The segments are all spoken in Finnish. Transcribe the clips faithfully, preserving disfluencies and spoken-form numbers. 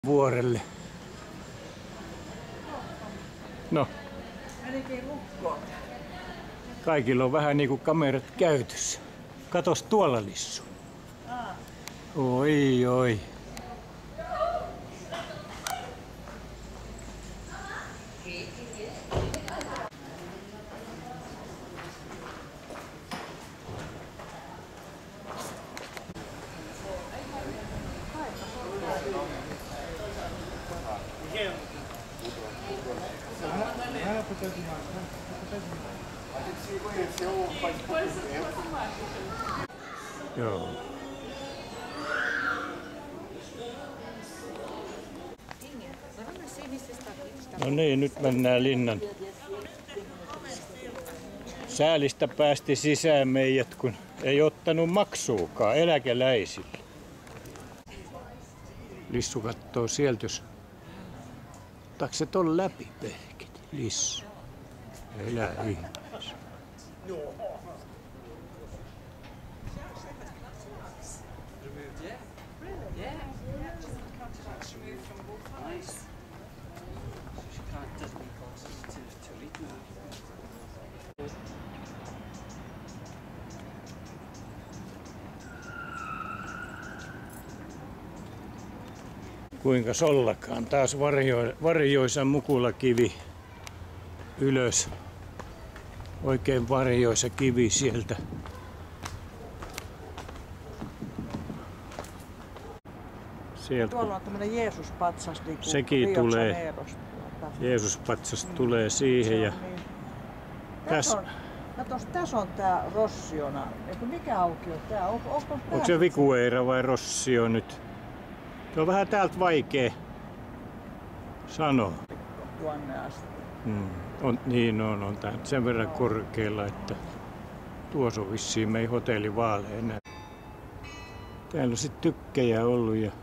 vuorelle. No. Kaikilla on vähän niinku kamerat käytössä. Katos tuolla Lissu. Oi oi. Joo. No niin, nyt mennään linnan. Säälistä päästi sisään meidät, kun ei ottanut maksuukaan eläkeläisille. Lissu kattoo sieltä, jos ottaako se ton läpi perkit, Lissu. Elä ihmeessä. Kuinka sollakaan. Taas varjo, varjoisa mukulakivi ylös. Oikein varjoisa kivi sieltä. Sieltä. Tuolla on tämmönen Jeesuspatsas. Niin sekin tulee. Jeesuspatsas mm. tulee siihen. Se ja niin. tässä on, katos, tässä on tää Rossiona. Eikö mikä auki on tää? On, onko, onko se Vikueira vai Rossio nyt? Se on vähän täältä vaikea sanoa. Tuonne asti. Hmm. On, niin on, on tää sen verran no. korkealla, että tuossa on vissiin meidän hotelli vaaleena. Täällä on sit tykkejä ollut ja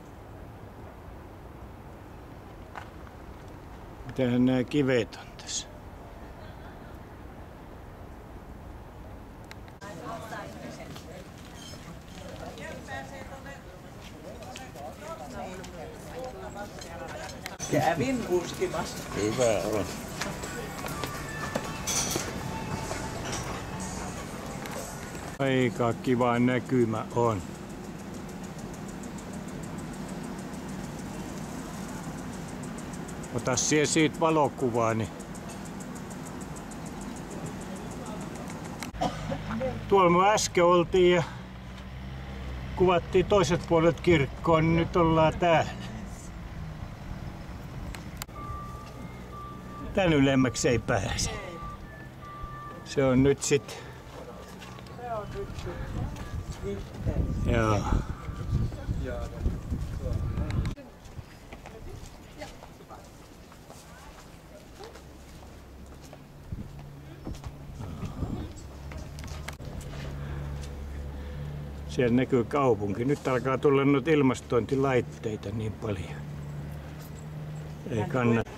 mitähän nämä kivet on tässä? Kävin uskimassa. Hyvä on. Aika kiva näkymä on. Ota siihen siitä valokuvaa, niin tuolla me äsken oltiin ja kuvattiin toiset puolet kirkkoon, niin nyt ollaan täällä. Tän ylemmäksi ei pääse. Se on nyt sit. Se on nyt sitten. Joo. Siellä näkyy kaupunki. Nyt alkaa tulla noita ilmastointilaitteita niin paljon. Ei kannata.